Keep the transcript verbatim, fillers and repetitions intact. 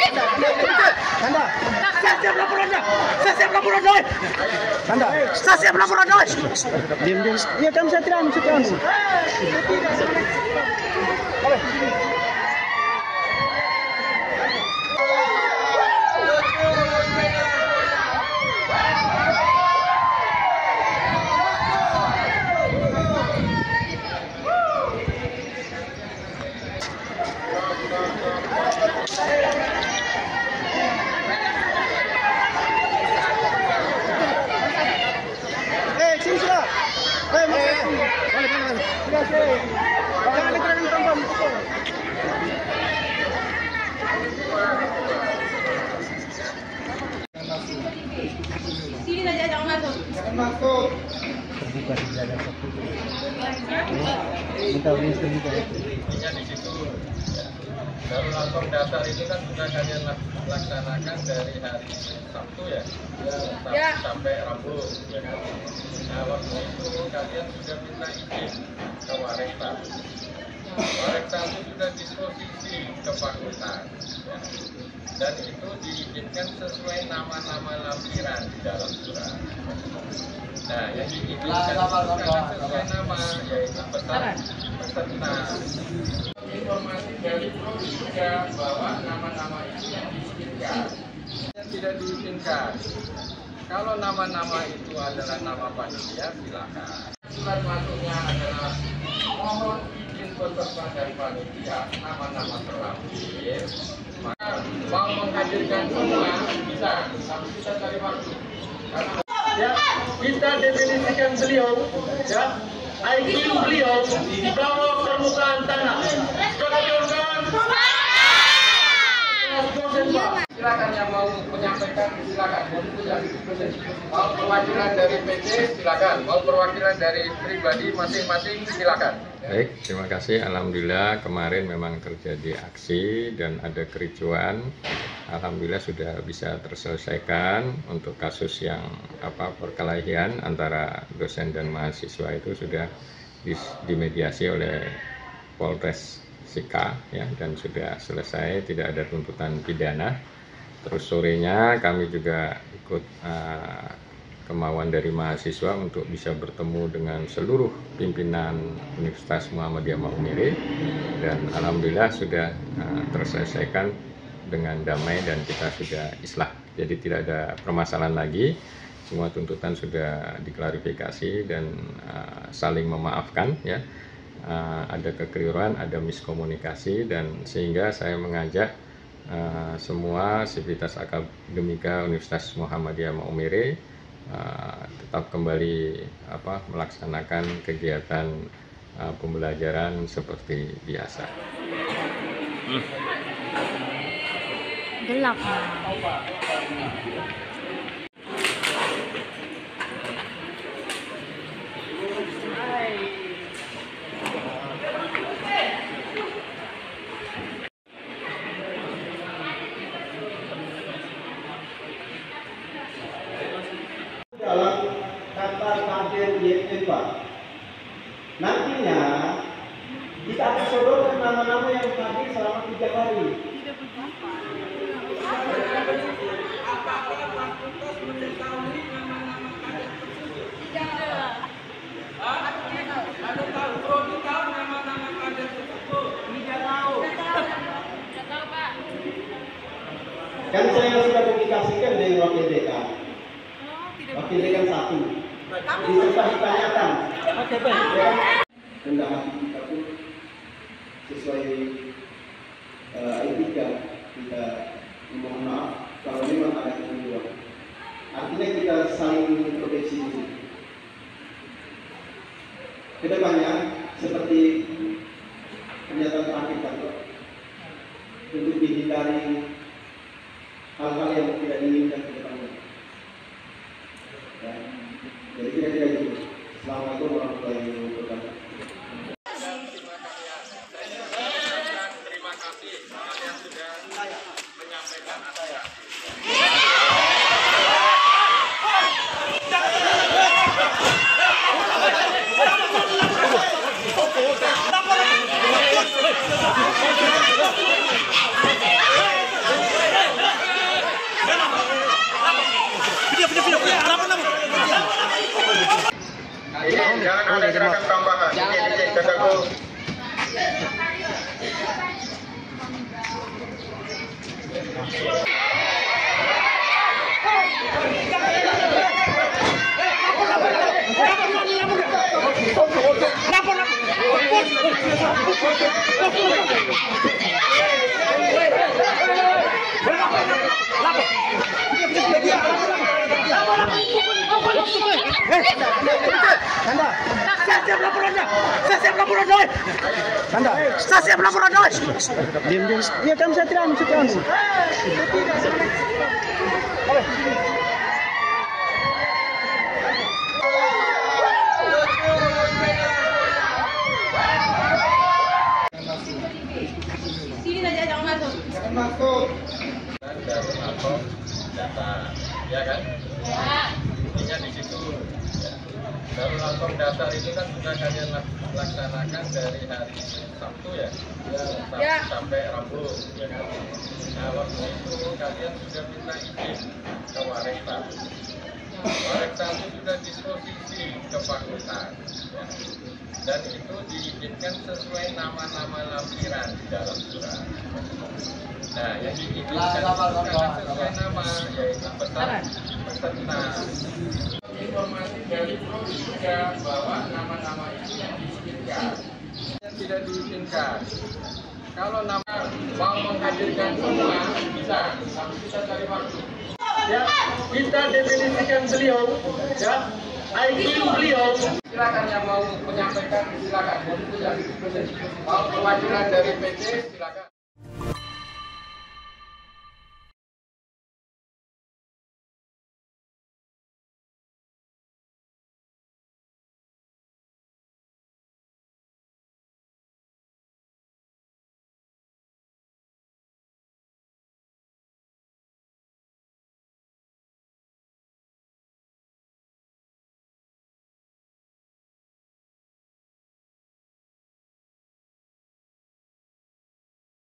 Tanda. Saya siap laporan dah. Saya siap laporan dah. Tanda. Saya siap laporan dah. Diam diam. Iya kamu saya tidak masuk kamu. Sini saja, jangan masuk. Jangan masuk. Terbuka saja satu. Minta wisdom juga. Di situ baru langsung dasar itu kan sudah kalian laksanakan dari hari Sabtu ya, Sabtu Ya. sampai Rabu. Ya kan? Nah waktu itu kalian sudah minta izin ke Warekta. Warekta itu sudah disposisi ke fakultas. Ya. Dan itu diizinkan sesuai nama-nama lampiran di dalam surat. Nah, yang diizinkan itu karena sesuai nama, yaitu peserta. peserta. Informasi dari Pro juga bahwa nama-nama itu yang diizinkan, yang tidak diizinkan. Kalau nama-nama itu adalah nama panitia, silakan. Surat masuknya adalah mohon izin peserta dari panitia, nama-nama terlampir. Maka mau menghadirkan semua bisa, tapi kita cari waktu. Karena ya, kita definisikan beliau, ya, I Q beliau di bawah permukaan tanah. Silakan yang mau menyampaikan, silakan. Mau perwakilan dari P C, silakan. Mau perwakilan dari pribadi masing-masing, silakan. Baik, terima kasih. Alhamdulillah kemarin memang terjadi aksi dan ada kericuan. Alhamdulillah sudah bisa terselesaikan untuk kasus yang apa perkelahian antara dosen dan mahasiswa itu sudah dimediasi oleh Polres Sika ya, dan sudah selesai, tidak ada tuntutan pidana. Terus sorenya kami juga ikut uh, kemauan dari mahasiswa untuk bisa bertemu dengan seluruh pimpinan Universitas Muhammadiyah Maumere, dan alhamdulillah sudah uh, terselesaikan dengan damai dan kita sudah islah. Jadi tidak ada permasalahan lagi, semua tuntutan sudah diklarifikasi dan uh, saling memaafkan ya. Uh, ada kekeliruan, ada miskomunikasi, dan sehingga saya mengajak uh, semua sivitas akademika Universitas Muhammadiyah Maumere uh, tetap kembali apa melaksanakan kegiatan uh, pembelajaran seperti biasa. Hmm. Gelap. Dalam kata tabel Y T P, nantinya jika ada sodorkan nama-nama yang hadir selama tiga hari. Apakah fakultas mengetahui nama-nama kader tersebut? Tidak. Ada tahu? Prodi tahu nama-nama kader tersebut? Tidak tahu. Tidak tahu, Pak. Kan saya sudah komunikasikan dengan wakil dekan. Wakil dekan satu. Bisa ditanyakan. Oke, baik. Rendah hati kita pun sesuai uh, etika kita mohon maaf kalau memang ada kekeliruan. Artinya kita saling introspeksi dulu. Kedepannya seperti pernyataan terakhir kantor, untuk dihindari hal-hal yang tidak diinginkan ke depannya. Ya. Jadi kira-kira itu. Assalamualaikum warahmatullahi wabarakatuh. Terima kasih kalian sudah menyampaikan aspirasi. gerakan tambahan. Oke, D J, kataku. Saya siap laporannya. Saya siap laporan doi. Anda. Saya siap laporan doi. Diam diam. Iya kan saya tidak maksud anu. Sini saja, jangan masuk. Jangan masuk. Dari lapor data, ya kan? Ya. Intinya di situ. Ya. Dari lapor dasar ini kan sudah kalian lak- laksanakan dari hari Sabtu ya, Sabtu Ya. sampai Rabu, ya kan? Nah waktu itu kalian sudah minta izin ke Warekta. Warekta itu sudah disposisi ke fakultas, ya. Dan itu diizinkan sesuai nama-nama lampiran di dalam surat. Nah, yang diizinkan karena sesuai nama, yaitu peserta. peserta. Informasi dari Pro juga bahwa nama-nama itu yang diizinkan, yang tidak diizinkan. Kalau nama mau menghadirkan semua bisa, tapi kita cari waktu. Ya, kita definisikan beliau, ya, I Q beliau. Silakan yang mau menyampaikan, silakan. Mau perwakilan dari P C, silakan.